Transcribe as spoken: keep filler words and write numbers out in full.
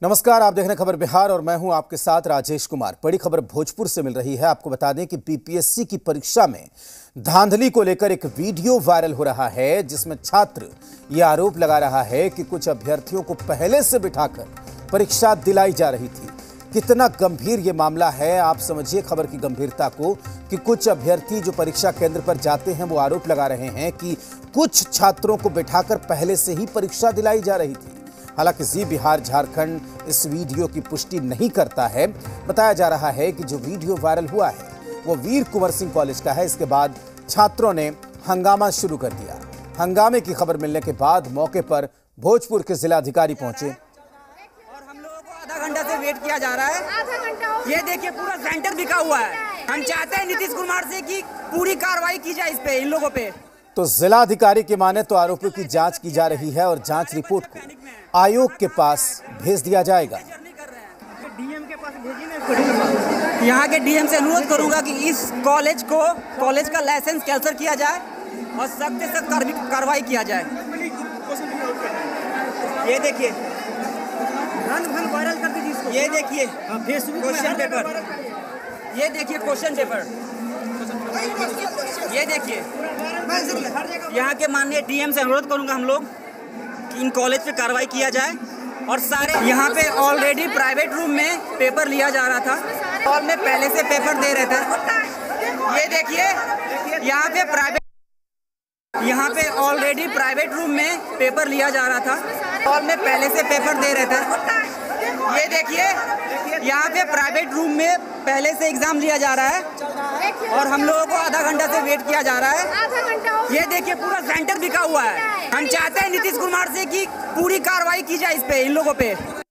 नमस्कार, आप देख रहे हैं खबर बिहार और मैं हूं आपके साथ राजेश कुमार। बड़ी खबर भोजपुर से मिल रही है। आपको बता दें कि बीपीएससी की परीक्षा में धांधली को लेकर एक वीडियो वायरल हो रहा है, जिसमें छात्र यह आरोप लगा रहा है कि कुछ अभ्यर्थियों को पहले से बिठाकर परीक्षा दिलाई जा रही थी। कितना गंभीर ये मामला है, आप समझिए खबर की गंभीरता को, कि कुछ अभ्यर्थी जो परीक्षा केंद्र पर जाते हैं वो आरोप लगा रहे हैं कि कुछ छात्रों को बिठाकर पहले से ही परीक्षा दिलाई जा रही थी। हालांकि जी बिहार झारखंड इस वीडियो की पुष्टि नहीं करता है। बताया जा रहा है कि जो वीडियो वायरल हुआ है वो वीर कुंवर सिंह कॉलेज का है। इसके बाद छात्रों ने हंगामा शुरू कर दिया। हंगामे की खबर मिलने के बाद मौके पर भोजपुर के जिलाधिकारी पहुंचे और हम लोगों को आधा घंटा से वेट किया जा रहा है। ये देखिए पूरा सेंटर बिका हुआ है। हम चाहते हैं नीतीश कुमार से कि पूरी कार्रवाई की जाए इस पे, इन लोगों पे। तो जिलाधिकारी की माने तो आरोपियों की जांच की जा रही है और जांच रिपोर्ट को आयोग के पास भेज दिया जाएगा। डीएम के पास भेजिए। यहाँ के डीएम से अनुरोध करूंगा कि इस कॉलेज को कॉलेज का लाइसेंस कैंसिल किया जाए और सख्त से सख्त कार्रवाई किया जाए। ये देखिए, वायरल कर दीजिए। ये देखिए क्वेश्चन पेपर, ये देखिए क्वेश्चन पेपर, ये देखिए। यहाँ के माननीय डीएम से अनुरोध करूंगा हम लोग कि इन कॉलेज पे कार्रवाई किया जाए और सारे यहाँ पे ऑलरेडी प्राइवेट रूम में पेपर लिया जा रहा था। हॉल में पहले से पेपर दे रहे थे। ये देखिए यहाँ पे प्राइवेट यहाँ पे ऑलरेडी प्राइवेट रूम में पेपर लिया जा रहा था। हॉल में पहले से पेपर दे रहे थे। ये देखिए यहाँ पे प्राइवेट रूम में पहले से एग्जाम लिया जा रहा है और हम लोगों को आधा घंटा से वेट किया जा रहा है। ये देखिए पूरा सेंटर बिका हुआ है। हम चाहते हैं नीतीश कुमार से कि पूरी कार्रवाई की जाए इस पे, इन लोगों पे।